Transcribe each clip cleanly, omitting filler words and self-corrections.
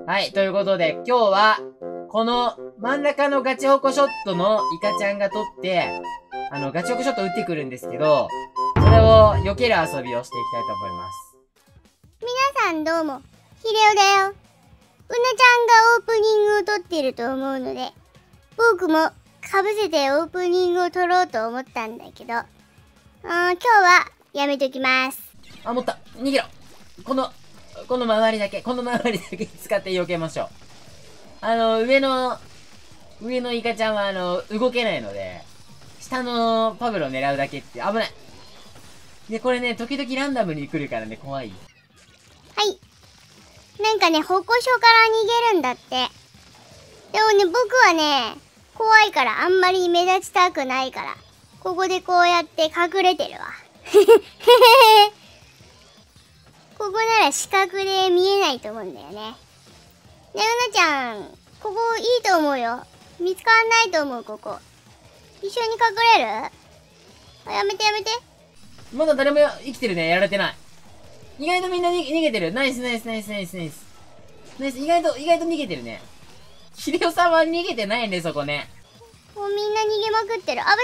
はい、ということで、今日は、この真ん中のガチホコショットのイカちゃんが取って、ガチホコショット打ってくるんですけど、それを避ける遊びをしていきたいと思います。 皆さんどうも、ヒレオだよ。うなちゃんがオープニングを撮ってると思うので、僕もかぶせてオープニングを撮ろうと思ったんだけど、今日はやめときます。 あ、持った。逃げろ。この周りだけ使って避けましょう。上のイカちゃんは動けないので、下のパブロを狙うだけって危ない。で、これね、時々ランダムに来るからね、怖い。 はい。なんかね、保護所から逃げるんだって。でもね、僕はね、怖いからあんまり目立ちたくないから、ここでこうやって隠れてるわ。ここなら視覚で見えないと思うんだよね。ね、うなちゃん、ここいいと思うよ。見つかんないと思う、ここ。一緒に隠れる？やめてやめて。 まだ誰も生きてるね、やられてない。意外とみんな逃げてる。ナイスナイスナイスナイスナイス。ナイス、意外と逃げてるね。ヒデオさんは逃げてないね、そこね。 もうみんな逃げまくってる。危ない危ない危ない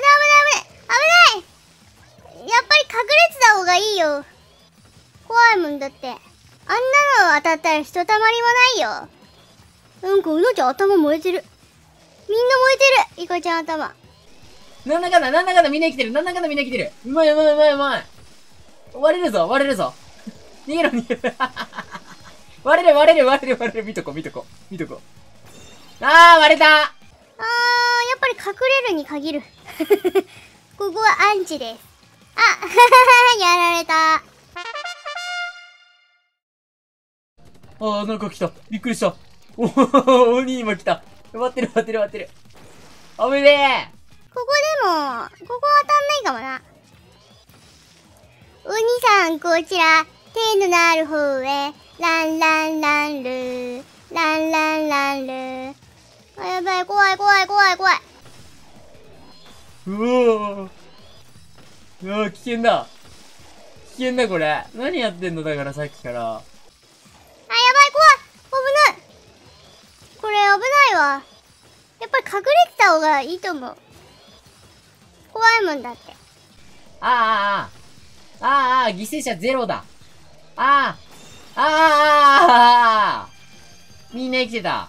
危ない。やっぱり隠れてた方がいいよ。怖いもんだって。あんなの当たったらひとたまりもないよ。なんかうなちゃん頭燃えてる。みんな燃えてる。イカちゃん頭。 なんだかんだみんな生きてる。なんだかんだみんな生きてる。うまいうまいうまいうまい。割れるぞ。逃げろ。割れる。見とこ。あー、割れた。 やっぱり隠れるに限る。ここはアンチです。やられた。 なんか来た。びっくりした。鬼今来た。待ってる。危ねえ。 ここでも、ここ当たんないかもな。お兄さん、こちら、手のなる方へ、ランランランルー、ランランランルー。やばい、怖い。 うわー、危険だ、これ。何やってんのだから、さっきから。 やばい、怖い。危ない。これ危ないわ。やっぱり隠れてた方がいいと思う。怖いもんだって。 犠牲者ゼロだ。みんな生きてた。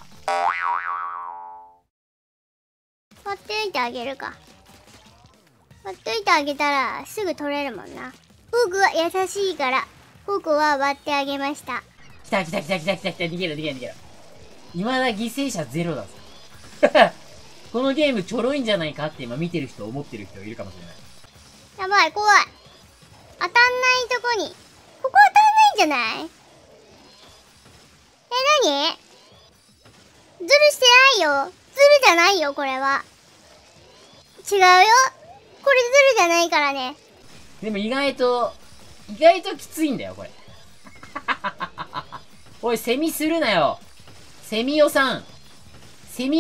割っておいてあげるか。割っておいてあげたらすぐ取れるもんな。僕は優しいから僕は割ってあげました。 来た。逃げろ。未だ犠牲者ゼロだぞ。このゲームちょろいんじゃないかって今見てる人思ってる人いるかもしれない。 やばい、怖い。当たんないとこに。ここ当たんないんじゃない？何？ズルしてないよ。ズルじゃないよ、これは。違うよ。これズルじゃないからね。 でも意外ときついんだよ、これ。おい、セミするなよ。セミオさん何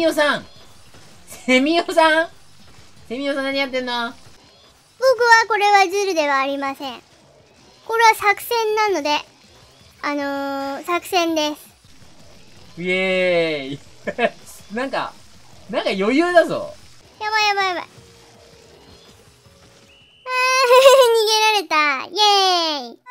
やってんの？ 僕はこれはズルではありません。これは作戦なので、作戦です。 イエーイ。なんか余裕だぞ。 やばい。逃げられた。イエーイ。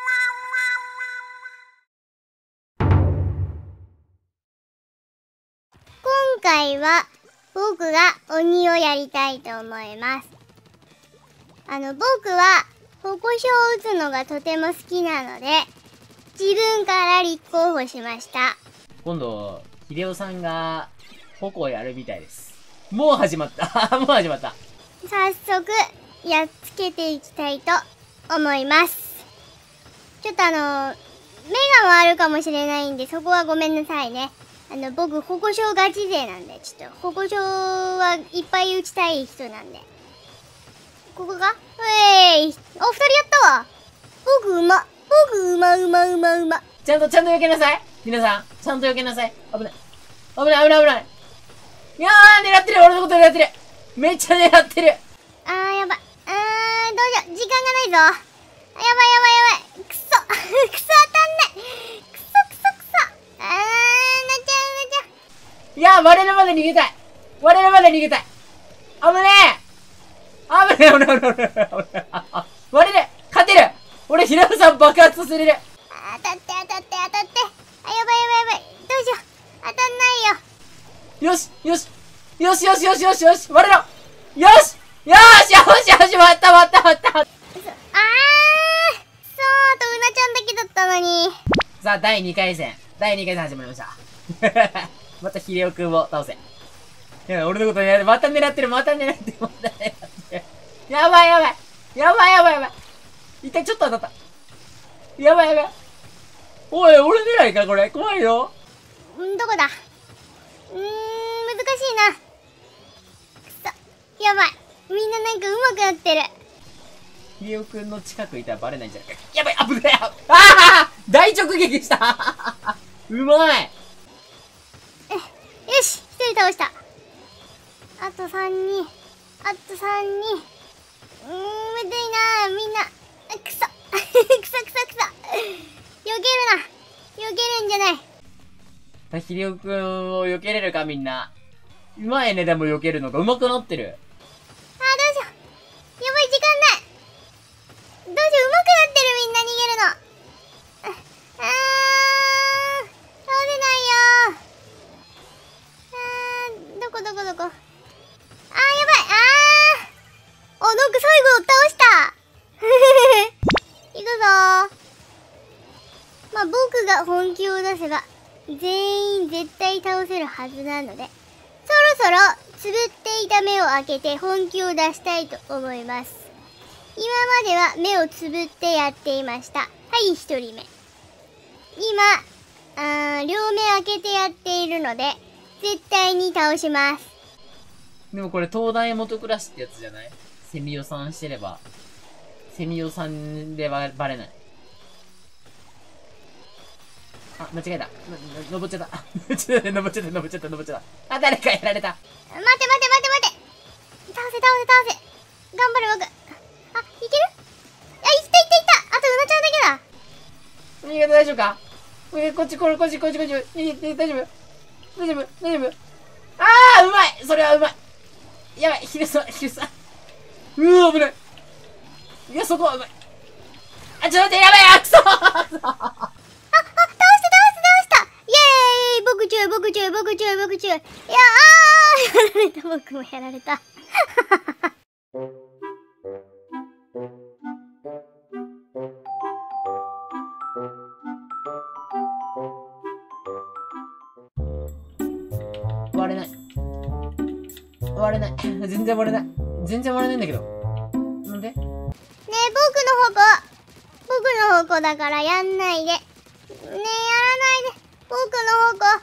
今回は僕が鬼をやりたいと思います。僕は保護所を打つのがとても好きなので、自分から立候補しました。 今度、ヒデオさんが、矛をやるみたいです。もう始まった。 早速、やっつけていきたいと思います。ちょっと目が回るかもしれないんで、そこはごめんなさいね。僕、保護所ガチ勢なんで、ちょっと、保護所はいっぱい打ちたい人なんで。ここが二人やったわ。僕うま。 ちゃんと避けなさい。皆さん、ちゃんと避けなさい。危ない。いやー、狙ってる。俺のこと狙ってる。めっちゃ狙ってる。 やばい。どうしよう。時間がないぞ。やばい。くそ当たんない。くそ。なっちゃう。 いや、割れるまで逃げたい。割れるまで逃げたい。危ねえ。危ねえ、危ねえ、危ねえ、危ねえ。割れる。勝てる。俺、ひろさん爆発させれる。 当たって当たって当たって。あ、やばいやばいやばい。どうしよう。当たんないよ。 よし、よし。よしよしよしよしよし。割れろ。よしよしよしよし、割った割った割った。 そう、あとうなちゃんだけだったのに。 さあ、第2回戦。第2回戦始まりました。またヒレオくんを倒せ。いや、俺のこと狙ってる。また狙ってる。また狙ってる。また狙ってる。やばいやばい。やばいやばいやばい。一回ちょっと当たった。やばいやばい。おい、俺狙いかこれ。怖いよ。 どこだ。難しいな。くそ。やばい。みんななんか上手くなってる。 ヒレオくんの近くいたらバレないんじゃないか。やばい、危ない。ああ大直撃したうまい。 よし、一人倒した。あと3人。あと3人。むずいな。みんな。くそ。くそくそくそ。避けるな。避けるんじゃない。 ヒレオくんを避けれるかみんな。うまいね、でも避けるのが上手くなってる。 どうしよう。やばい、時間ない。どうしよう、上手くなってる、みんな逃げるの。倒せないよ。どこどこどこ。やばい。なんか最後倒した。行くぞー。まあ、僕が本気を出せば、全員絶対倒せるはずなので、そろそろつぶっていた目を開けて本気を出したいと思います。今までは目をつぶってやっていました。はい、1人目。今、両目開けてやっているので、絶対に倒します。 でもこれ東大元暮らしってやつじゃない？セミ予算してれば。セミ予算ではバレない。あ、間違えた。登っちゃった。登っちゃった。あ、誰かやられた。 待て。倒せ。頑張る僕。あ、いける？あ、いった。あとうなちゃんだけだ。 逃げて大丈夫か？こっち。逃げて大丈夫？あー、うまい！それはうまい！やばい、ヒルさん。うわ、危ない。いや、そこはうまい。あ、ちょっと待って、やばい！あ、くそ倒した。イエーイ！僕強い。いややられた。僕もやられた。 割れない。全然割れないんだけど。なんで？ ねえ、僕の方向だからやんないで。ねえ、やらないで。僕の。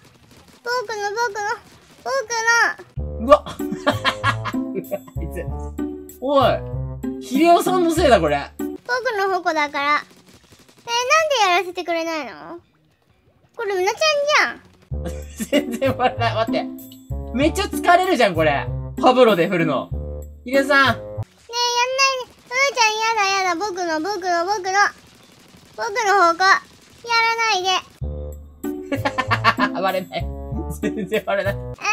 うわあいつ。おい、ヒレオさんのせいだ、これ。 僕の方向だから。なんでやらせてくれないの？これうなちゃんじゃん。全然割れない。待って。めっちゃ疲れるじゃん、これ。パブロで振るの。ヒレさん。ねえ、やんないで。 うなちゃんやだ。僕の方向。やらないで。 割れない。全然割れない。